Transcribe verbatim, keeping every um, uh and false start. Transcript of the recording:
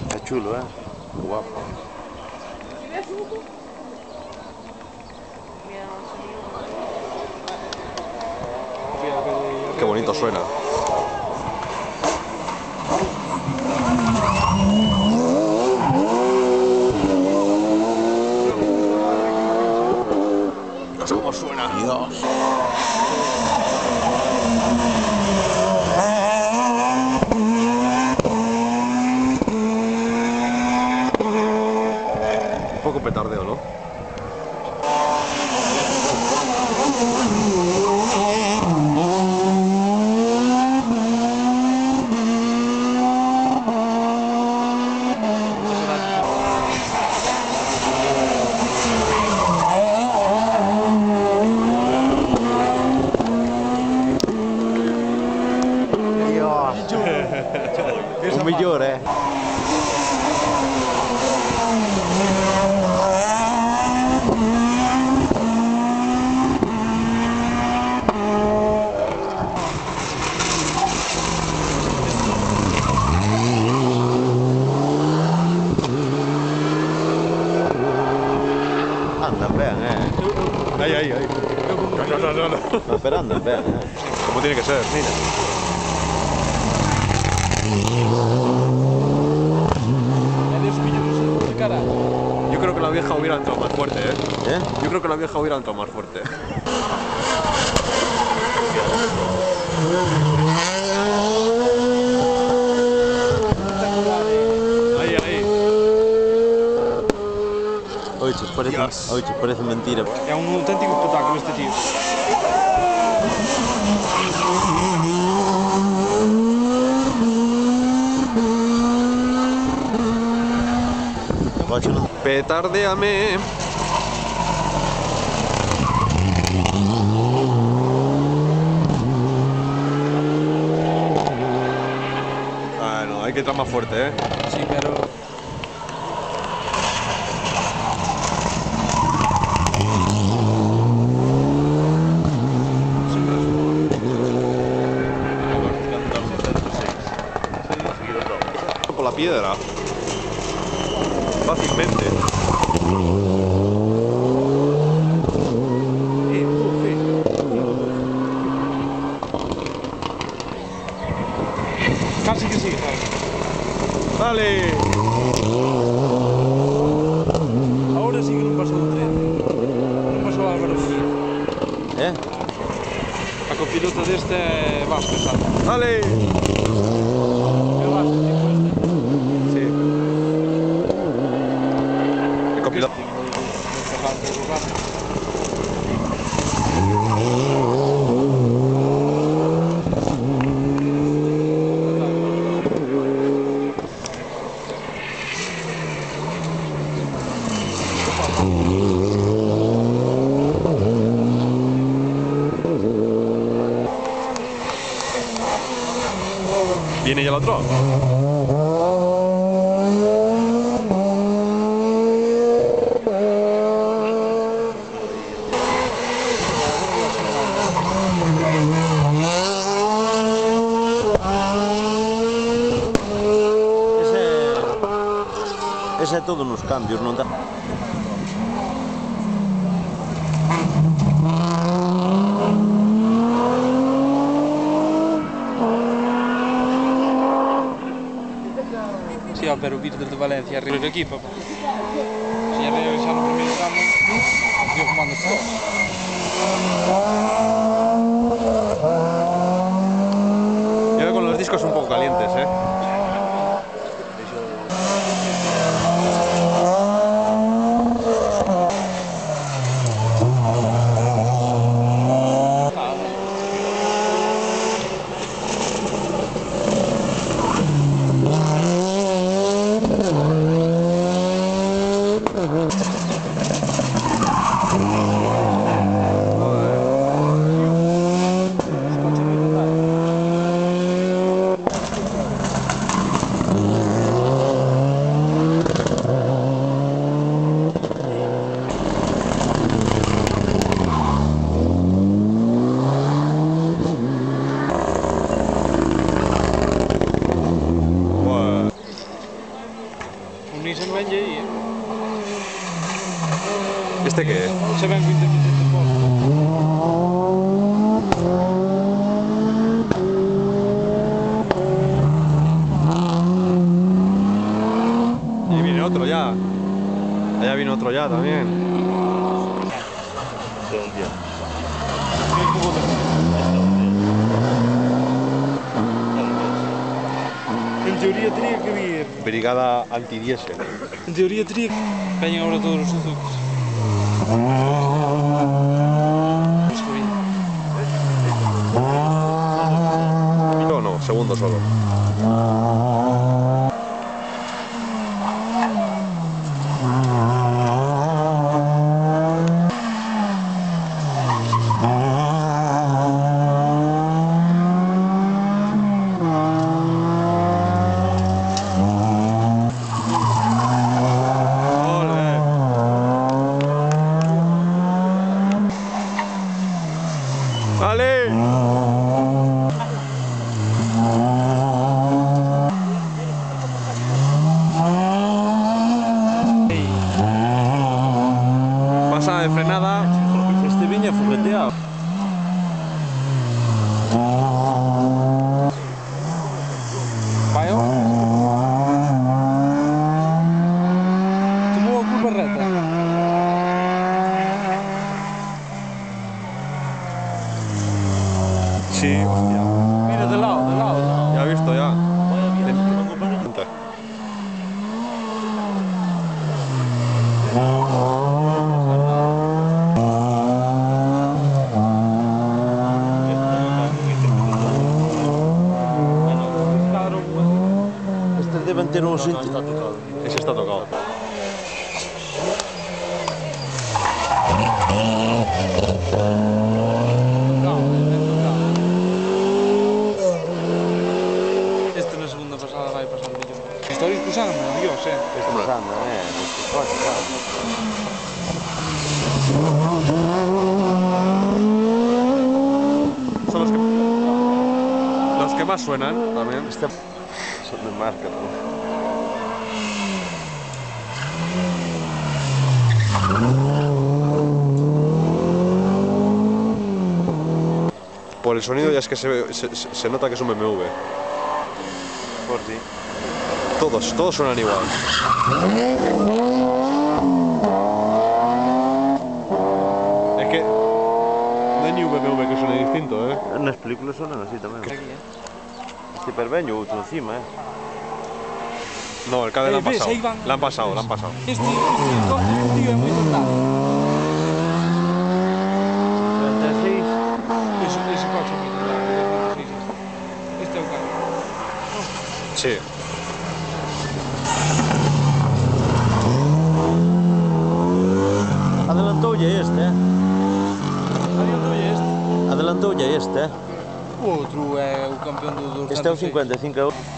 Está chulo, ¿eh? Guapo. Qué bonito suena. Dios, cómo suena. Dios. Un poco petardeo, ¿no? Un millón, eh. Andan bien, eh. Ahí, ahí, ahí. No, no, no, no. No, pero andan bien, eh. Como tiene que ser, mira. Yo creo que la vieja hubiera entrado más fuerte, ¿eh? ¿Eh? Yo creo que la vieja hubiera entrado más fuerte. Ahí, ahí. Oye, parece, Dios. oye, parece mentira. É um autêntico espetáculo este tio. Coche, no. Petardeame. Ah, no, hay que entrar más fuerte, ¿eh? Sí, pero... Por la piedra. Fácilmente. Casi que sí, claro. ¡Dale! Ahora sí que non pasou o tren. Non pasou a Álvaro Muñiz. ¿Eh? A copiloto deste é Vázquez, sabe? ¡Dale! É Vázquez, tipo este. Sí. El copiloto. ¿Viene ya el otro? Ese... Ese é todo nos cambios, non dá? Sí, ó, pero o Vítor de Valencia arriba do equipo. Si arriba xa no primeiro tramo, yo comando todo. Yo veo con los discos un poco calientes, ¿eh? Nissan ven aí. Este que é? Se ven vinte mil de posto. Y viene otro ya. Allá viene otro ya también. En teoría tenía que vir. Brigada antidiesel. En teoría tenía que... Veñen ahora todos os Suzuki. No, no, segundo solo. ¡Vale! Pasa de frenada. Este viña fogueteado. Vai, ó. Tomou a curva reta. Sí, hostia. Mira, de lado, de lado, de lado. Ya he visto, ya. Este deben ter un sitio. Ese está tocado. Este na segunda pasada vai pasar un millón. Estou discusando, Dios, eh. Este pasando, eh. Este coche, claro. Son los que, los que más suenan también. Este son de marca, ¿no? Por el sonido ya es que se, se, se nota que es un B M W. Por si. Todos, todos suenan igual. Es que no hay ni un B M W que suene distinto, ¿eh? Nas películas sonan así tamén. Este perveño, outro encima, eh. No, el Caddy Eh, la han ves, pasado. ahí van. La han pasado, la han pasado. Este, este, este tío é moi tratado. treinta e seis. Ese, ese coche é moi tratado, é dos veintiséis este. Este é o carro. Sí. Adelantoulle este, eh. Adiantoulle este. Adelantoulle este, eh. O outro é o campeón do, do Este é o cincuenta e cinco euros.